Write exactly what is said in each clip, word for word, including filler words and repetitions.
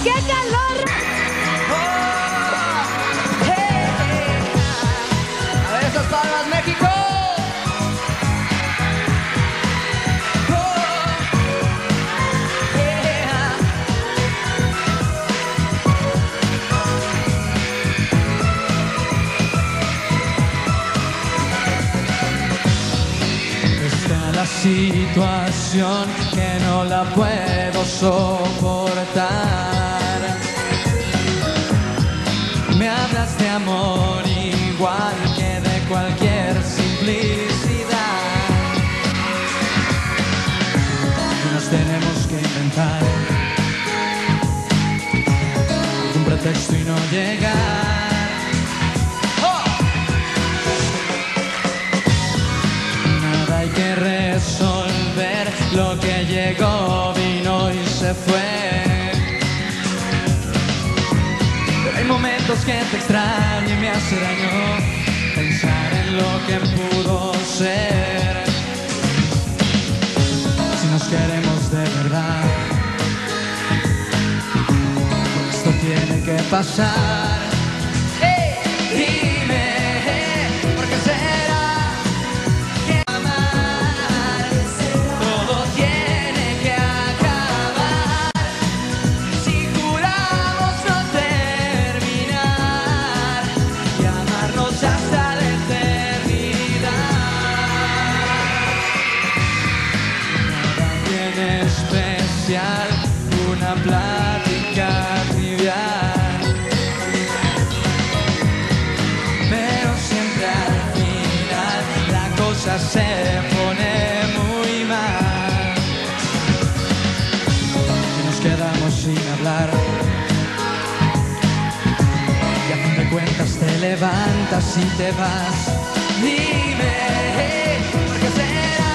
¡Qué calor! Oh, hey, hey. A ver esas palmas, México. La situación que no la puedo soportar. Me hablas de amor igual que de cualquier simplicidad. Y nos tenemos que inventar un pretexto y no llegar. Hay que resolver lo que llegó, vino y se fue. Pero hay momentos que te extraño y me hace daño pensar en lo que pudo ser. Si nos queremos de verdad, esto tiene que pasar. Hey, dime, ¿por qué será? Una plática trivial, pero siempre al final la cosa se pone muy mal. Si nos quedamos sin hablar y a fin de cuentas te levantas y te vas, dime, ¿por qué será?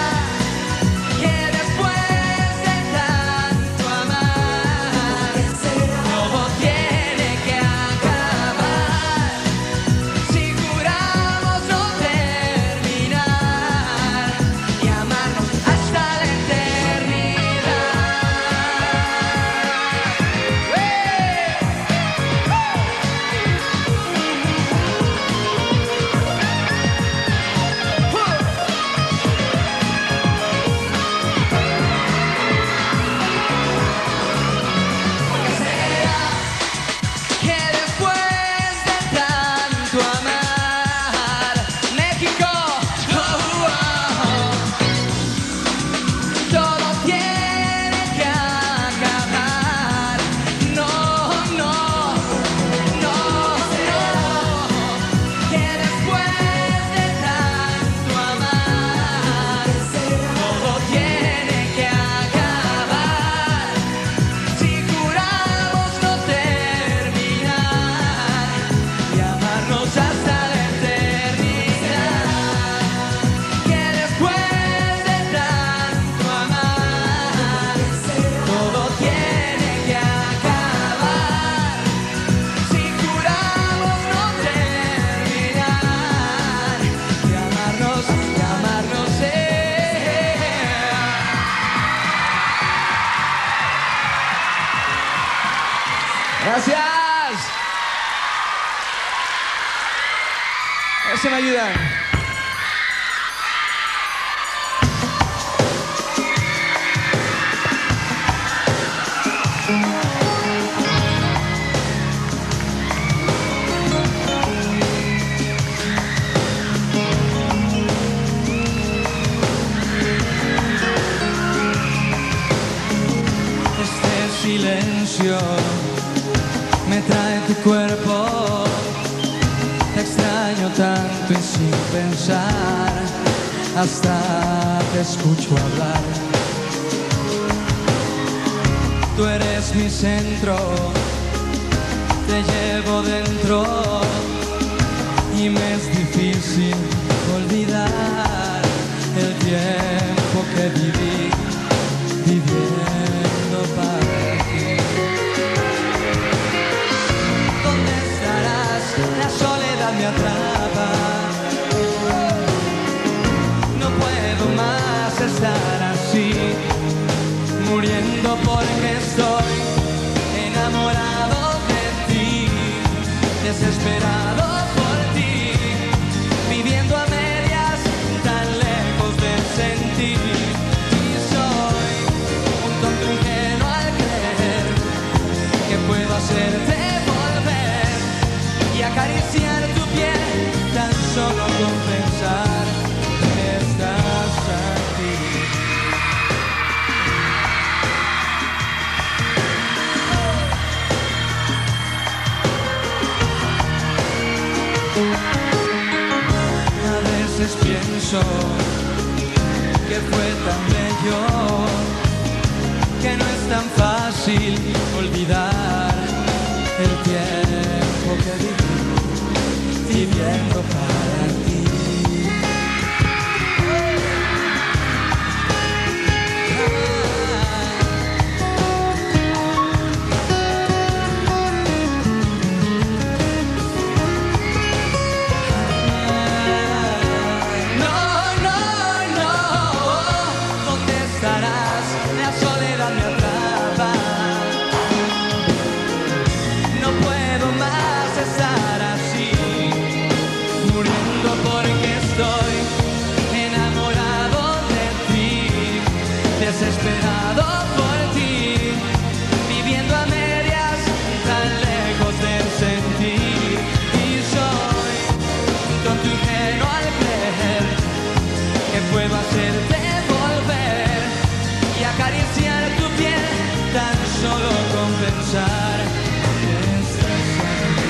Gracias. A ver si me ayudan. Este silencio me trae tu cuerpo, te extraño tanto y sin pensar, hasta te escucho hablar. Tú eres mi centro, te llevo dentro y me es difícil olvidar el tiempo que viví viviendo para ti. ¿Dónde estarás? La soledad me atrapa. No puedo más estar así, muriendo porque estoy enamorado. enamorado de ti, desesperado por ti, viviendo a medias, tan lejos de sentir. Y soy un tonto ingenuo al creer que puedo hacerte volver y acariciar tu piel, tan solo con pensar que estás aquí. A veces pienso que fue tan bello, que no es tan fácil olvidar el tiempo que viví viviendo para ti. Desesperado por ti, viviendo a medias, tan lejos de sentir. Y soy un tonto ingenuo al creer que puedo hacerte volver y acariciar tu piel, tan solo con pensar que estás aquí.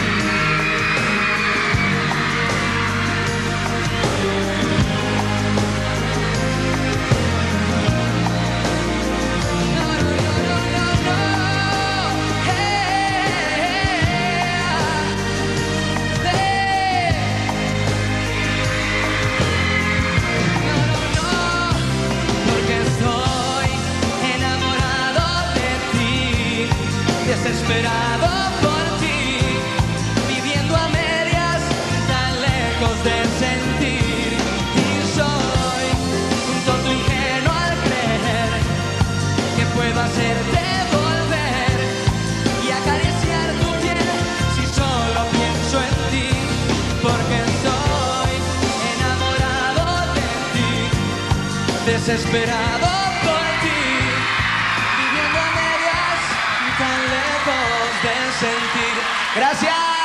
Desesperado por ti, viviendo a medias, tan lejos de sentir. Y soy un tonto ingenuo al creer que puedo hacerte volver y acariciar tu piel si solo pienso en ti, porque estoy enamorado de ti, desesperado por ti, viviendo a medias, tan lejos de sentir. Gracias.